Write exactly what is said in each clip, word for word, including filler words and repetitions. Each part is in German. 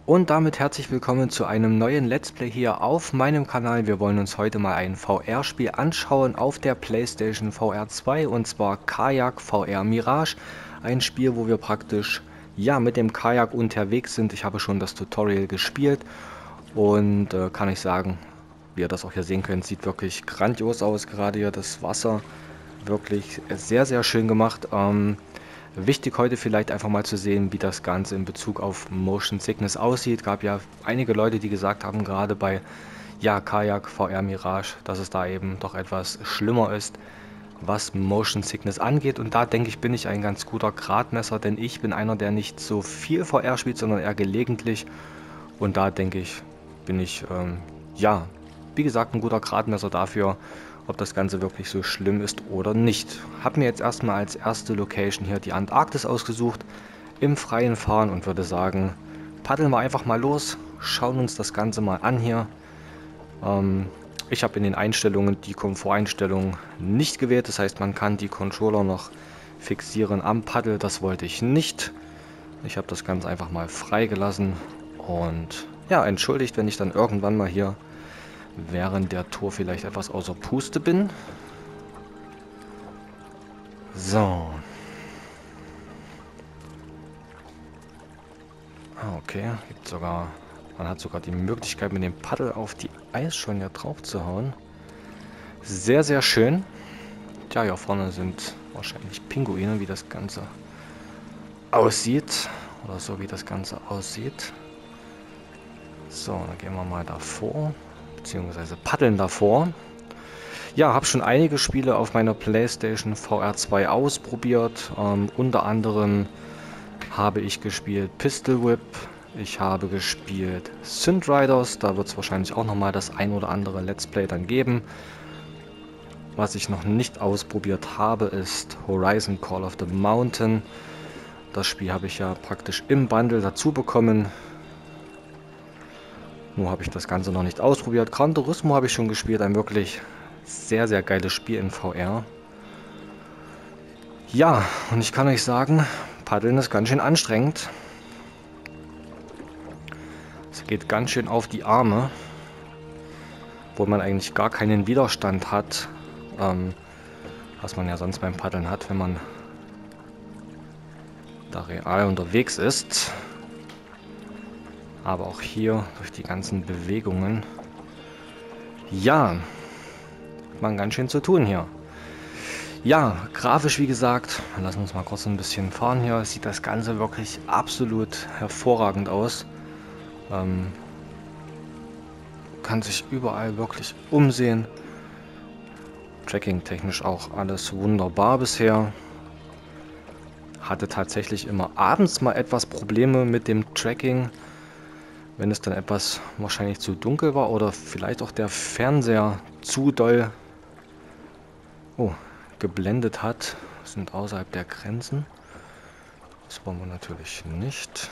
Und damit herzlich willkommen zu einem neuen Let's Play hier auf meinem Kanal. Wir wollen uns heute mal ein V R-Spiel anschauen auf der PlayStation V R zwei, und zwar Kajak V R Mirage. Ein Spiel, wo wir praktisch ja mit dem Kajak unterwegs sind. Ich habe schon das Tutorial gespielt und äh, kann ich sagen, wie ihr das auch hier sehen könnt, sieht wirklich grandios aus. Gerade hier das Wasser, wirklich sehr, sehr schön gemacht. Ähm, Wichtig heute vielleicht einfach mal zu sehen, wie das Ganze in Bezug auf Motion Sickness aussieht. Gab ja einige Leute, die gesagt haben, gerade bei ja, Kajak V R Mirage, dass es da eben doch etwas schlimmer ist, was Motion Sickness angeht. Und da denke ich, bin ich ein ganz guter Gradmesser, denn ich bin einer, der nicht so viel V R spielt, sondern eher gelegentlich. Und da denke ich, bin ich, ähm, ja, wie gesagt, ein guter Gradmesser dafür, ob das Ganze wirklich so schlimm ist oder nicht. Habe mir jetzt erstmal als erste Location hier die Antarktis ausgesucht, im freien Fahren, und würde sagen, paddeln wir einfach mal los, schauen uns das Ganze mal an hier. Ähm, ich habe in den Einstellungen die Komforteinstellung nicht gewählt, das heißt, man kann die Controller noch fixieren am Paddel, das wollte ich nicht. Ich habe das Ganze einfach mal freigelassen und ja, entschuldigt, wenn ich dann irgendwann mal hier während der Tour vielleicht etwas außer Puste bin. So. Ah, okay. Gibt sogar, man hat sogar die Möglichkeit, mit dem Paddel auf die Eisschollen hier drauf zu hauen. Sehr, sehr schön. Tja, hier vorne sind wahrscheinlich Pinguine, wie das Ganze aussieht. Oder so, wie das Ganze aussieht. So, dann gehen wir mal davor. Beziehungsweise paddeln davor. Ja, habe schon einige Spiele auf meiner PlayStation V R zwei ausprobiert. Ähm, unter anderem habe ich gespielt Pistol Whip. Ich habe gespielt Synth Riders. Da wird es wahrscheinlich auch nochmal das ein oder andere Let's Play dann geben. Was ich noch nicht ausprobiert habe, ist Horizon Call of the Mountain. Das Spiel habe ich ja praktisch im Bundle dazu bekommen. Nur habe ich das Ganze noch nicht ausprobiert. Gran Turismo habe ich schon gespielt. Ein wirklich sehr, sehr geiles Spiel in V R. Ja, und ich kann euch sagen, Paddeln ist ganz schön anstrengend. Es geht ganz schön auf die Arme. Obwohl man eigentlich gar keinen Widerstand hat. Ähm, was man ja sonst beim Paddeln hat, wenn man da real unterwegs ist. Aber auch hier durch die ganzen Bewegungen. Ja, hat man ganz schön zu tun hier. Ja, grafisch wie gesagt, lassen wir uns mal kurz ein bisschen fahren hier. Sieht das Ganze wirklich absolut hervorragend aus. Ähm, kann sich überall wirklich umsehen. Tracking-technisch auch alles wunderbar bisher. Hatte tatsächlich immer abends mal etwas Probleme mit dem Tracking. Wenn es dann etwas wahrscheinlich zu dunkel war oder vielleicht auch der Fernseher zu doll oh, geblendet hat. Sind außerhalb der Grenzen. Das wollen wir natürlich nicht.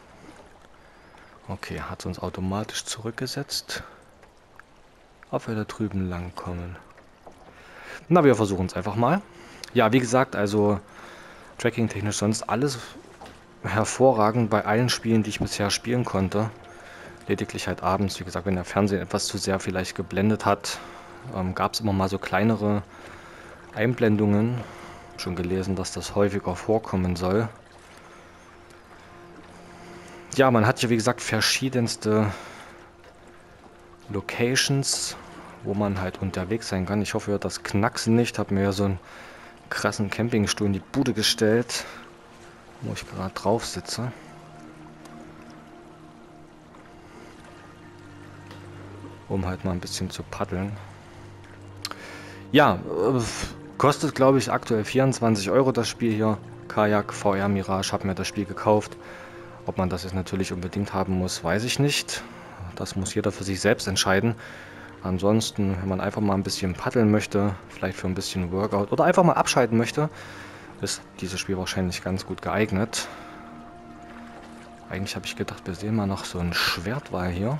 Okay, hat es uns automatisch zurückgesetzt. Ob wir da drüben lang kommen. Na, wir versuchen es einfach mal. Ja, wie gesagt, also tracking-technisch sonst alles hervorragend bei allen Spielen, die ich bisher spielen konnte. Lediglich halt abends, wie gesagt, wenn der Fernseher etwas zu sehr vielleicht geblendet hat, ähm, gab es immer mal so kleinere Einblendungen. Schon gelesen, dass das häufiger vorkommen soll. Ja, man hat hier wie gesagt verschiedenste Locations, wo man halt unterwegs sein kann. Ich hoffe, ihr hört das Knacksen nicht. Habe mir ja so einen krassen Campingstuhl in die Bude gestellt, wo ich gerade drauf sitze. Um halt mal ein bisschen zu paddeln. Ja, äh, kostet glaube ich aktuell vierundzwanzig Euro das Spiel hier. Kajak V R Mirage, habe mir das Spiel gekauft. Ob man das jetzt natürlich unbedingt haben muss, weiß ich nicht. Das muss jeder für sich selbst entscheiden. Ansonsten, wenn man einfach mal ein bisschen paddeln möchte, vielleicht für ein bisschen Workout oder einfach mal abschalten möchte, ist dieses Spiel wahrscheinlich ganz gut geeignet. Eigentlich habe ich gedacht, wir sehen mal noch so ein Schwertwal hier.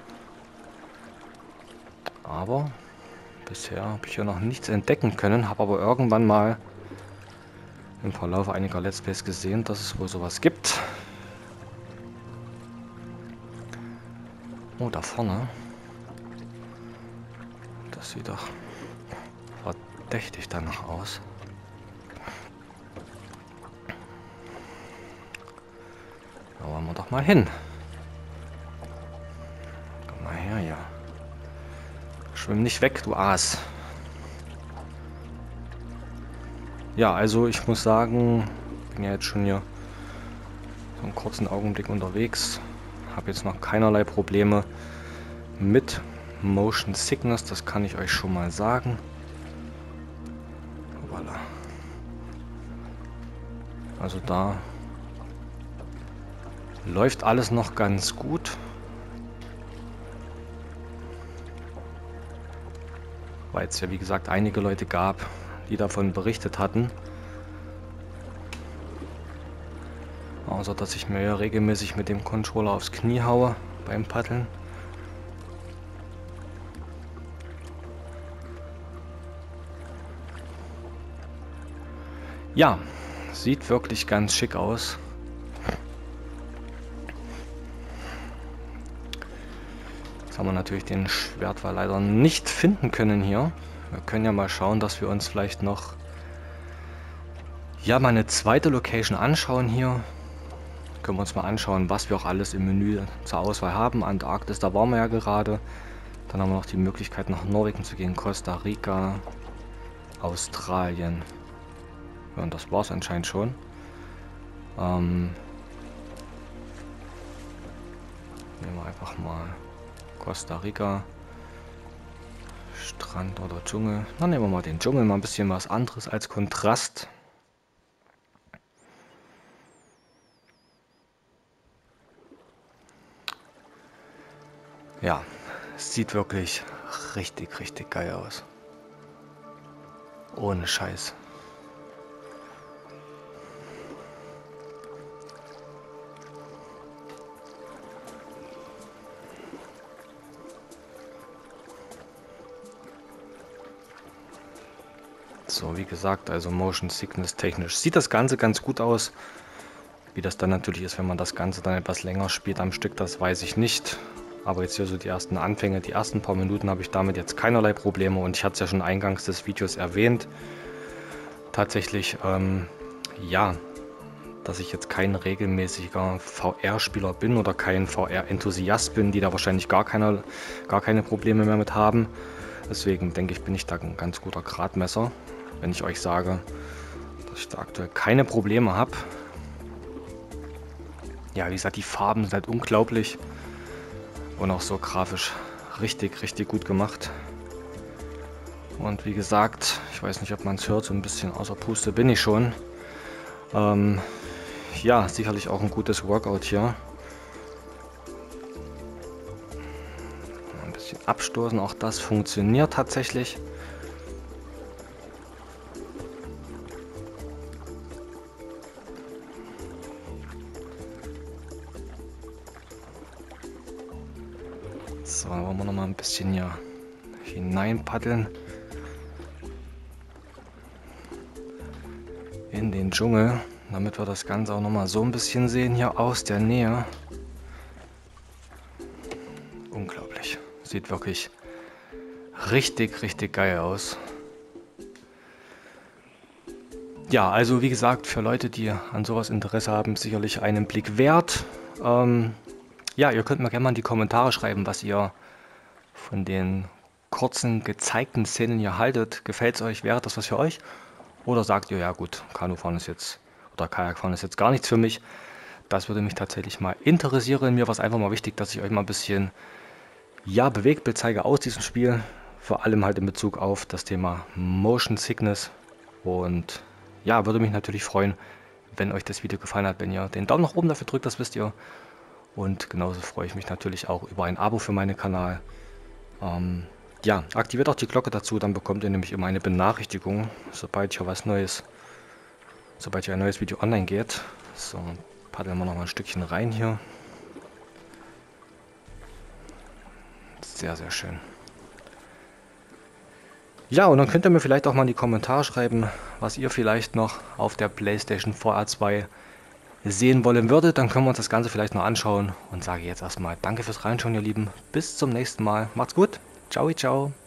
Aber bisher habe ich hier noch nichts entdecken können, habe aber irgendwann mal im Verlauf einiger Let's Plays gesehen, dass es wohl sowas gibt. Oh, da vorne. Das sieht doch verdächtig danach aus. Da wollen wir doch mal hin. Komm mal her, ja. Schwimm nicht weg, du Aas. Ja, also ich muss sagen, bin ja jetzt schon hier so einen kurzen Augenblick unterwegs. Habe jetzt noch keinerlei Probleme mit Motion Sickness, das kann ich euch schon mal sagen. Voilà. Also da läuft alles noch ganz gut. Weil es ja wie gesagt einige Leute gab, die davon berichtet hatten. Außer dass ich mir ja regelmäßig mit dem Controller aufs Knie haue beim Paddeln. Ja, sieht wirklich ganz schick aus. Jetzt haben wir natürlich den Schwertwall leider nicht finden können hier. Wir können ja mal schauen, dass wir uns vielleicht noch ja mal eine zweite Location anschauen hier. Können wir uns mal anschauen, was wir auch alles im Menü zur Auswahl haben. Antarktis, da waren wir ja gerade. Dann haben wir noch die Möglichkeit nach Norwegen zu gehen, Costa Rica, Australien. Ja, und das war es anscheinend schon. Ähm, nehmen wir einfach mal Costa Rica, Strand oder Dschungel. Dann nehmen wir mal den Dschungel, mal ein bisschen was anderes als Kontrast. Ja, es sieht wirklich richtig, richtig geil aus. Ohne Scheiß. So, wie gesagt, also Motion Sickness technisch sieht das Ganze ganz gut aus. Wie das dann natürlich ist, wenn man das Ganze dann etwas länger spielt am Stück, das weiß ich nicht. Aber jetzt hier so die ersten Anfänge, die ersten paar Minuten habe ich damit jetzt keinerlei Probleme. Und ich hatte es ja schon eingangs des Videos erwähnt. Tatsächlich, ähm, ja, dass ich jetzt kein regelmäßiger V R-Spieler bin oder kein V R-Enthusiast bin, die da wahrscheinlich gar, keine, gar keine Probleme mehr mit haben. Deswegen denke ich, bin ich da ein ganz guter Gradmesser, wenn ich euch sage, dass ich da aktuell keine Probleme habe. Ja, wie gesagt, die Farben sind halt unglaublich und auch so grafisch richtig, richtig gut gemacht. Und wie gesagt, ich weiß nicht, ob man es hört, so ein bisschen außer Puste bin ich schon. Ähm, ja, sicherlich auch ein gutes Workout hier. Ein bisschen abstoßen, auch das funktioniert tatsächlich. So, wollen wir noch mal ein bisschen hier hinein paddeln in den Dschungel, damit wir das Ganze auch noch mal so ein bisschen sehen hier aus der Nähe. Unglaublich, sieht wirklich richtig, richtig geil aus. Ja, also wie gesagt, für Leute, die an sowas Interesse haben, sicherlich einen Blick wert. Ähm, Ja, ihr könnt mir gerne mal in die Kommentare schreiben, was ihr von den kurzen gezeigten Szenen hier haltet. Gefällt es euch? Wäre das was für euch? Oder sagt ihr, ja gut, Kanufahren ist jetzt, oder Kajakfahren ist jetzt gar nichts für mich. Das würde mich tatsächlich mal interessieren. Mir war es einfach mal wichtig, dass ich euch mal ein bisschen, ja, Bewegtbild zeige aus diesem Spiel. Vor allem halt in Bezug auf das Thema Motion Sickness. Und ja, würde mich natürlich freuen, wenn euch das Video gefallen hat, wenn ihr den Daumen nach oben dafür drückt, das wisst ihr. Und genauso freue ich mich natürlich auch über ein Abo für meinen Kanal. Ähm, ja, aktiviert auch die Glocke dazu, dann bekommt ihr nämlich immer eine Benachrichtigung, sobald hier was Neues, sobald hier ein neues Video online geht. So, paddeln wir noch mal ein Stückchen rein hier. Sehr, sehr schön. Ja, und dann könnt ihr mir vielleicht auch mal in die Kommentare schreiben, was ihr vielleicht noch auf der PlayStation V R zwei sehen wollen würdet, dann können wir uns das Ganze vielleicht noch anschauen und sage jetzt erstmal danke fürs Reinschauen, ihr Lieben. Bis zum nächsten Mal. Macht's gut. Ciao, ciao.